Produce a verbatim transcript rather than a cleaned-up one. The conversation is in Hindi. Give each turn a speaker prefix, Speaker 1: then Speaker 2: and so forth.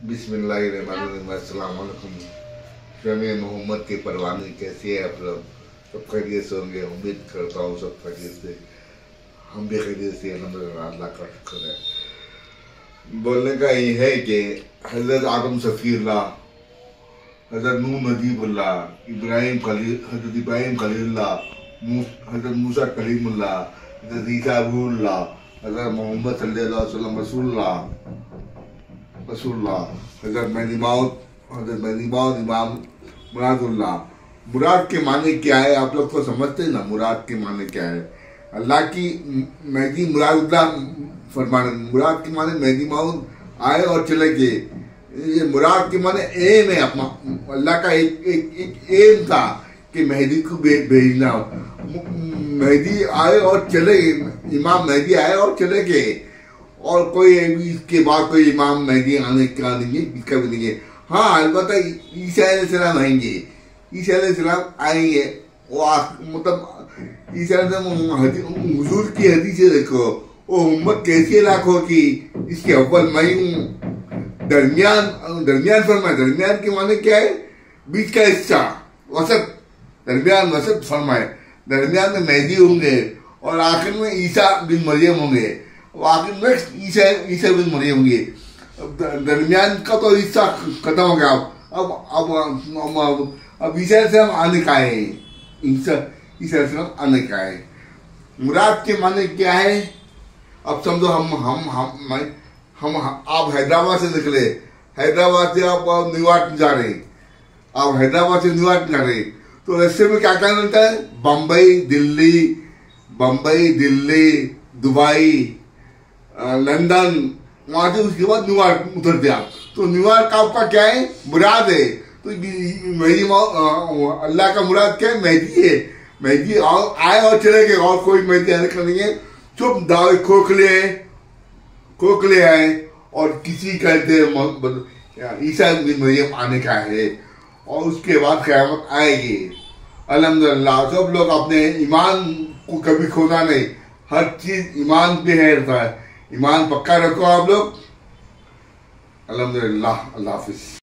Speaker 1: बिस्मिल्लाहिर्रहमानिर्रहीम। अस्सलाम वालेकुम। सैयद मोहम्मद के परवाने कैसे है आप लोग? सब खैरियत से होंगे, उम्मीद करता हूँ सब खैरियत से। हम भी खैरियत से अल्हम्दुलिल्लाह, अल्लाह का शुक्र है। बोलने का ये है कि हज़रत आदम सफ़ीरुल्लाह, हज़रत नूह नजीबुल्लाह, इब्राहिम खलील, हज़रत इब्राहिम खलीलुल्लाह, हज़रत मूसा कलीमुल्लाह, हज़रत ईसा रूहुल्लाह, हज़रत मोहम्मद सल्लल्लाहु अलैहि वसल्लम रसूलुल्लाह रसूलुल्लाह, हज़रत मेहदी मौऊद, हज़रत मेहदी मौऊद इमाम मुरादुल्लाह। मुराद के माने क्या है आप लोग तो समझते हैं ना? मुराद के माने क्या है? अल्लाह की मेहदी मुरादुल्लाह फरमाने, मुराद के माने मेहदी मौऊद आए और चले गए। ये मुराद के माने एम है अपना, अल्लाह का एक एक एक एम था कि मेहदी को भेजना। मेहदी आए और चले गए, इमाम मेहदी आए और चले गए, और कोई इसके बाद कोई इमाम मेहदी आने का नहीं है, इसका भी नहीं है। हाँ, अलबत्ता ईसा अलैहिस्सलाम आएंगे, ईसा अलैहिस्सलाम आएंगे। वो मतलब ईसा अलैहिस्सलाम हुजूर की हदीस से देखो, वो उम्मत कैसी लाखों की, इसके अव्वल मैं हूँ, दरमियान दरमियान फरमाए। दरमियान के माने क्या है? बीच का हिस्सा, वसत, दरमियान वसत फरमाए। दरमियान में मेहदी होंगे और आखिर में ईसा बिन मरियम होंगे, आखिर में ईसा ईसा बिन मरियम होंगे। दरमियान का तो हिस्सा खत्म हो गया। अब अब अब अब, अब ईसा से हम आने का है, ईसा ईसा से हम आने का है। मुराद के माने क्या है? अब समझो हम हम हम हम, हम आप हैदराबाद से निकले, हैदराबाद से आप न्यूयॉर्क जा रहे, आप हैदराबाद से न्यूयॉर्क जा रहे, तो रास्ते में क्या क्या मिलता है? बम्बई, दिल्ली, बम्बई, दिल्ली, दुबई, लंदन, वहां से उसके बाद न्यूयॉर्क उतरते आप। तो न्यूयॉर्क आपका क्या है? मुराद है। तो मेहदी अल्लाह का मुराद क्या है? मेहदी है। मेहदी आए और चले गए, और कोई मेहदी आने का नहीं है। चुप दावे खोखले खोखले आए और किसी कहते ईसा बिन मरियम आने का है, और उसके बाद क़यामत आएगी। अल्हम्दुलिल्लाह, सब लोग अपने ईमान को कभी खोना नहीं, हर चीज ईमान पे है रहता है। ईमान पक्का रखो आप लोग। अल्हम्दुलिल्लाह, अल्लाह हाफिज।